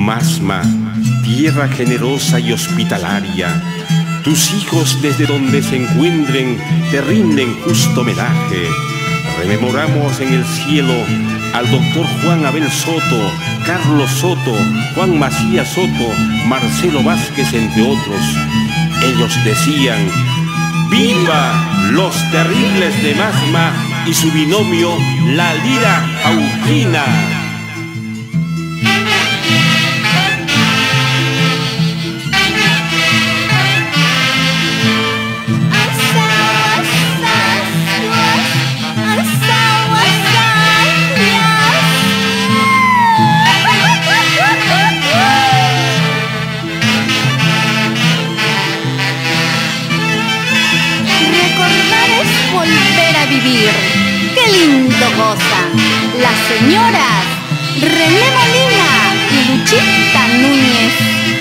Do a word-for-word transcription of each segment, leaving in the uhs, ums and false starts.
Masma, tierra generosa y hospitalaria, tus hijos desde donde se encuentren te rinden justo homenaje. Rememoramos en el cielo al doctor Juan Abel Soto, Carlos Soto, Juan Macías Soto, Marcelo Vázquez, entre otros. Ellos decían: ¡viva los terribles de Masma y su binomio, la lira jauquina! Volver a vivir, qué lindo gozan las señoras René Molina y Luchita Núñez.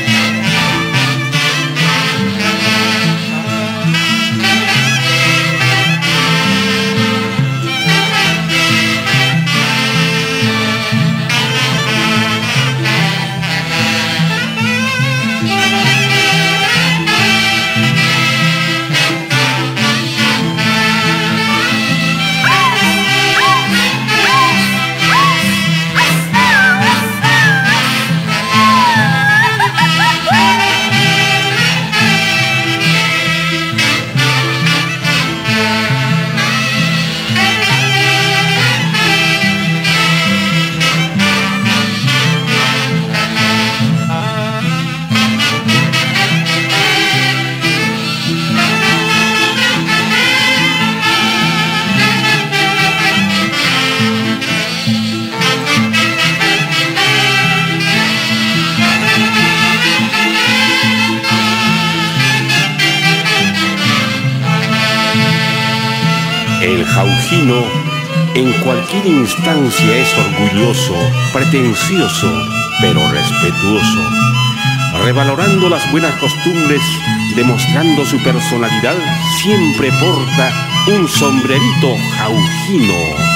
El jauquino en cualquier instancia es orgulloso, pretencioso, pero respetuoso, revalorando las buenas costumbres, demostrando su personalidad, siempre porta un sombrerito jauquino.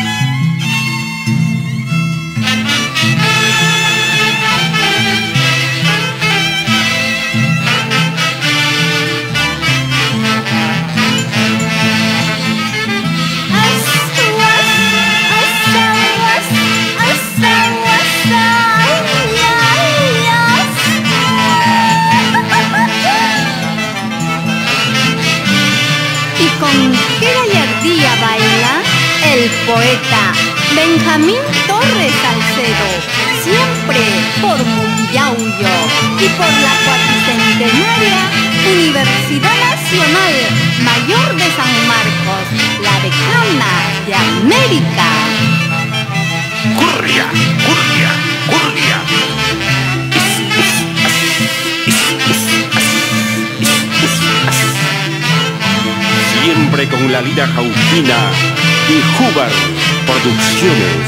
Con qué gallardía baila el poeta Benjamín Torres Salcedo, siempre por Mundiauyo y por la cuatricentenaria Universidad Nacional Mayor de San Marcos, la decana de América. ¡Curria! ¡Curria! ¡Curria! Siempre con la lira jauquina y Hubar Producciones.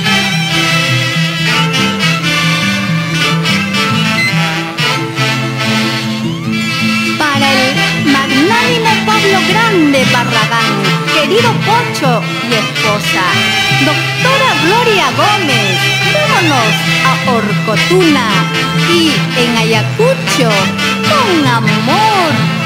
Para el magnánimo Pablo Grande Barragán, querido Pocho y esposa, doctora Gloria Gómez, vámonos a Orcotuna y en Ayacucho, con amor.